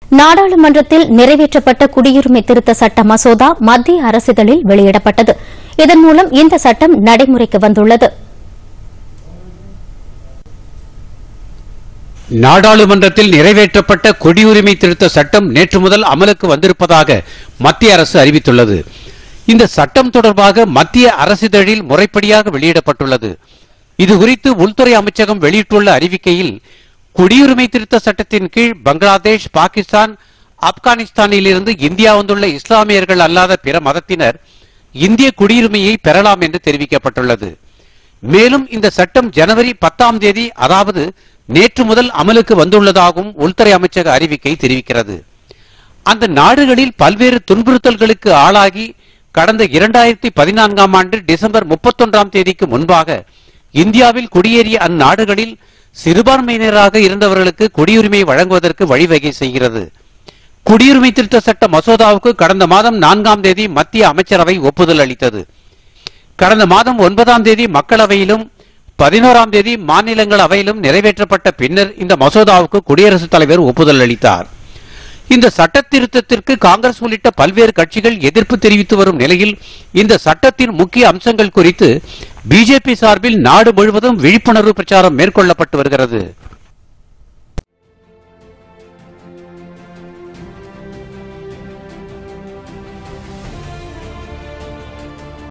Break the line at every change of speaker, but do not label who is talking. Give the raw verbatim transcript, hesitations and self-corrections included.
நாடாளுமன்றத்தில் நிறைவேற்றப்பட்ட குடியுரிமை திருத்த சட்ட மசோதா மத்திய அரசிதழில் வெளியிடப்பட்டது. இதன் மூலம் இந்த சட்டம் நடைமுறைக்கு வந்துள்ளது.
நாடாளுமன்றத்தில் நிறைவேற்றப்பட்ட குடியுரிமை திருத்த சட்டம் நேற்று முதல் அமலுக்கு வந்திருப்பதாக மத்திய அரசு அறிவித்துள்ளது. இந்த சட்டம் தொடர்பாக மத்திய அரசிதழில் முறைப்படியாக வெளியிடப்பட்டுள்ளது. இதுகுறித்து உள்துறை அமைச்சகம் வெளியிட்டுள்ள அறிவிக்கையில், குடியுரிமை திருத்த சட்டத்தின் கீழ் பங்களாதேஷ், பாகிஸ்தான், ஆப்கானிஸ்தானிலிருந்து இந்தியா வந்துள்ள இஸ்லாமியர்கள் அல்லாத பிற மதத்தினர் இந்திய குடியுரிமையை பெறலாம் என்று தெரிவிக்கப்பட்டுள்ளது. மேலும் இந்த சட்டம் ஜனவரி பத்தாம் தேதி அதாவது நேற்று முதல் அமலுக்கு வந்துள்ளதாகவும் உள்துறை அமைச்சக அறிவிக்கை தெரிவிக்கிறது. அந்த நாடுகளில் பல்வேறு துன்புறுத்தல்களுக்கு ஆளாகி கடந்த இரண்டாயிரத்தி பதினான்காம் ஆண்டு டிசம்பர் முப்பத்தொன்றாம் தேதிக்கு முன்பாக இந்தியாவில் குடியேறிய அந்நாடுகளில் சிறுபான்மையினராக இருந்தவர்களுக்கு குடியுரிமை வழங்குவதற்கு வழிவகை செய்கிறது. குடியுரிமை திருத்த சட்ட மசோதாவுக்கு கடந்த மாதம் நான்காம் தேதி மத்திய அமைச்சரவை ஒப்புதல் அளித்தது. கடந்த மாதம் ஒன்பதாம் தேதி மக்களவையிலும் பதினோராம் தேதி மாநிலங்களவையிலும் நிறைவேற்றப்பட்ட பின்னர் இந்த மசோதாவுக்கு குடியரசுத் தலைவர் ஒப்புதல் அளித்தார். இந்த சட்ட திருத்தத்திற்கு காங்கிரஸ் உள்ளிட்ட பல்வேறு கட்சிகள் எதிர்ப்பு தெரிவித்து வரும் நிலையில் இந்த சட்டத்தின் முக்கிய அம்சங்கள் குறித்து பிஜேபி சார்பில் நாடு முழுவதும் விழிப்புணர்வு பிரச்சாரம் மேற்கொள்ளப்பட்டு வருகிறது.